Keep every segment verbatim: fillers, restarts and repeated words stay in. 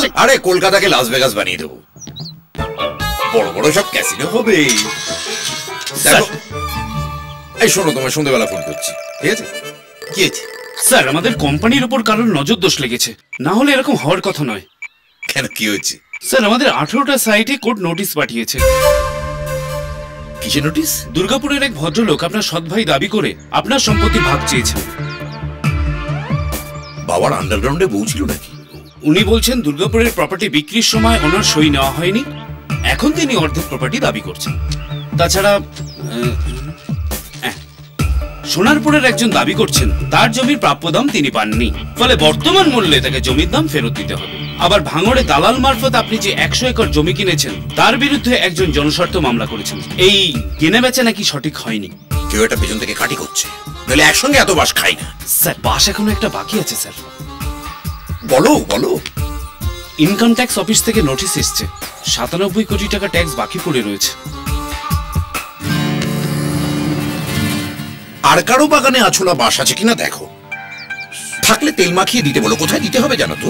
আরে কলকাতাকে Las Vegas বানিয়ে দেবো, বড় বড় সব ক্যাসিনো হবে। দেখো এই শোনো, তোমার সন্ধ্যেবেলা ফোন করছি, ঠিক আছে? কি আছে স্যার? আমাদের কোম্পানির উপর কারোর নজর দোষ লেগেছে, না হলে এরকম হওয়ার কথা নয়। কেন, কি হয়েছে? স্যার আমাদের আঠারোটা সাইটে কোর্ট নোটিশ পাঠিয়েছে। কিসের নোটিশ? দুর্গাপুরের এক ভদ্রলোক আপনার সৎ ভাই দাবি করে আপনার সম্পত্তির ভাগ চেয়েছেন। বাবার আন্ডারগ্রাউন্ডে বউ ছিল নাকি? উনি বলছেন দুর্গাপুরের প্রপার্টি বিক্রির সময় ওনার সই নেওয়া হয়নি, এখন তিনি অর্ধেক প্রপার্টি দাবি করছেন। তাছাড়া সোনারপুরের একজন দাবি করছেন তার জমির প্রাপ্য দাম তিনি পাননি, ফলে বর্তমান মূল্যে তাকে জমির দাম ফেরত দিতে হবে। আবার ভাঙড়ে দালাল মারফত আপনি যে একশো একর জমি কিনেছেন তার বিরুদ্ধে একজন জনস্বার্থ মামলা করেছেন। এই কেনা বেচা নাকি সঠিক হয়নি। কেউ এটা পেছন থেকে কাটি করছে, নইলে একসঙ্গে এত বাস খাই না। স্যার বাস এখনো একটা বাকি আছে স্যার। বলো বলো। ইনকাম ট্যাক্স অফিস থেকে নোটিশ এসছে, সাতানব্বই কোটি টাকা ট্যাক্স বাকি পড়ে রয়েছে। আর কারো বাগানে আছোলা বাস আছে কিনা দেখো, থাকলে তেল মাখিয়ে দিতে বলো। কোথায় দিতে হবে জানো তো?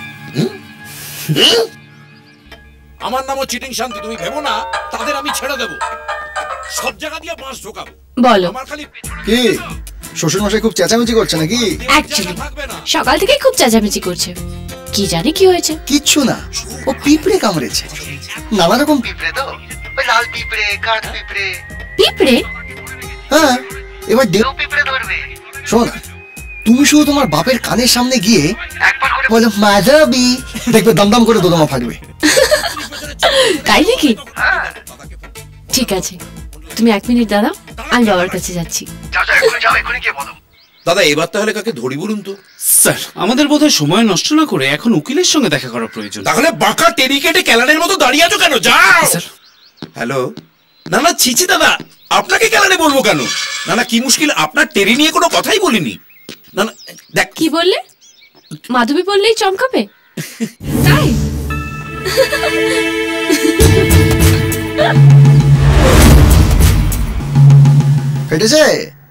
আমার নামও চিটিং শান্তি, তুমি ভেবো না তাদের আমি ছেড়ে দেবো, সব জায়গা দিয়ে বাঁশ ঢোকাবো। বলো আমার খালি কি শ্বশুর মশাই খুব চেঁচামেচি করছে নাকি? অ্যাকচুয়ালি সকাল থেকে খুব চেঁচামেচি করছে, কি জানি কি হয়েছে। কিচ্ছু না, ও পিঁপড়ে কামড়েছে, নানা রকম পিঁপড়ে তো, ওই লাল পিঁপড়ে, কাঠ পিঁপড়ে। পিঁপড়ে? হ্যাঁ, এবার দেও পিঁপড়ে ধরবে। শোনো, তুমি শুধু তোমার বাপের কানের সামনে গিয়ে একবার করে বলো মাধবী, দেখবে দমদম করে দোদমা ফাটবে। তাই নাকি? ঠিক আছে, তুমি এক মিনিট দাঁড়াও, আমি বাবার কাছে যাচ্ছি। দাদা এবার তাহলে কাকে ধরি বলুন তো? স্যার আমাদের বোধহয় সময় নষ্ট না করে এখন উকিলের সঙ্গে দেখা করা প্রয়োজন। তাহলে বাঁকা টেরি কেটে ক্যালানের মতো দাঁড়িয়ে আছো কেন? যাও। Sir hello. না না ছিছি দাদা, আপনাকে ক্যালানে বলবো কেন? না না কি মুশকিল, আপনার টেরি নিয়ে কোনো কথাই বলিনি। না না দেখ। কি বললে? মাধবী বললেই চমকাবে তাই? ফেটেছে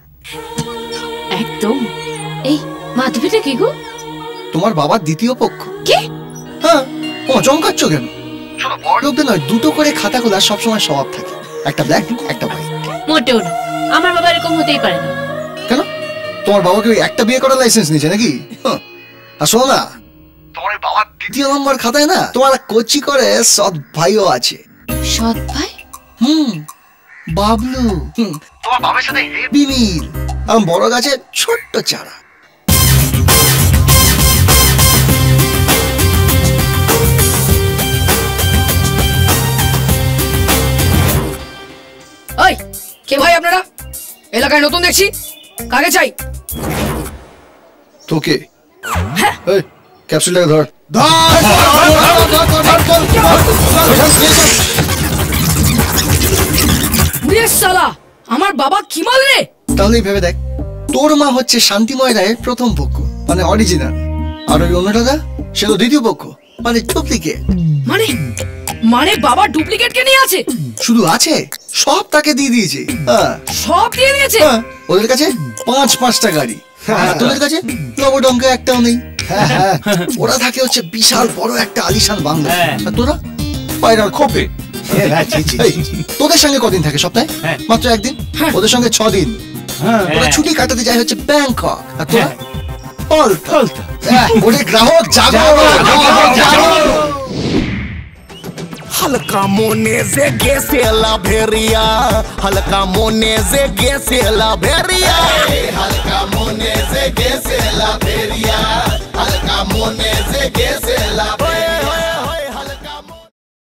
একদম। এই মাধবীটা কি গো? তোমার বাবার দ্বিতীয় পক্ষ। কি? হ্যাঁ, ও চমকাচ্ছ কেন? শোনো, বড় লোকদের নয়, দুটো করে খাতা খোলা সবসময় স্বভাব থাকে, একটা ব্ল্যাক একটা হোয়াইট। মোটেও না, আমার বাবা এরকম হতেই পারে না। কেন? তোমার বাবাকে ওই একটা বিয়ে করার লাইসেন্স নিয়েছে নাকি? আর শোনো না, তোমার বাবার দ্বিতীয় নম্বর খাতায় না তোমার কোচি করে সৎ ভাইও আছে। সৎ ভাই? হুম, বাবলু। হুম, তোমার বাবার সাথে হেভি মিল। আমি বড় গাছের ছোট্ট চারা। ওই কে ভাই আপনারা? এলাকায় নতুন দেখছি, কাকে চাই? তোকে। এই ক্যাপসুলটাকে ধর। সালা আমার বাবা কি বল রে? তাহলেই ভেবে দেখ, তোর মা হচ্ছে শান্তিময় রায়ের প্রথম পক্ষ, মানে অরিজিনাল, আর ওই অন্যটা সে তো দ্বিতীয় পক্ষ, মানে ডুপ্লিকেট। মানে মানে বাবা ডুপ্লিকেট কে নিয়ে আছে? শুধু আছে, সব তাকে দিয়ে দিয়েছে। সব দিয়ে দিয়েছে? ওদের কাছে পাঁচ পাঁচটা গাড়ি, তোদের কাছে লবডঙ্কা একটাও নেই। ওরা থাকে হচ্ছে বিশাল বড় একটা আলিশান বাংলা, আর তোরা পায়রার খোপে। তোদের সঙ্গে কদিন থাকে সপ্তাহে? মাত্র একদিন। ওদের সঙ্গে ছ দিন। ওরা ছুটি কাটাতে যায় হচ্ছে ব্যাংকক, আর তোরা পাল্টা। ওরে গ্রাহক জাগো, हल्का मोने से गेसेला भेरिया, हल्का मोने से गेसेला भेरिया, हल्का मोने से गेसेला भेरिया, हल्का मोने से गेसेला भेरिया।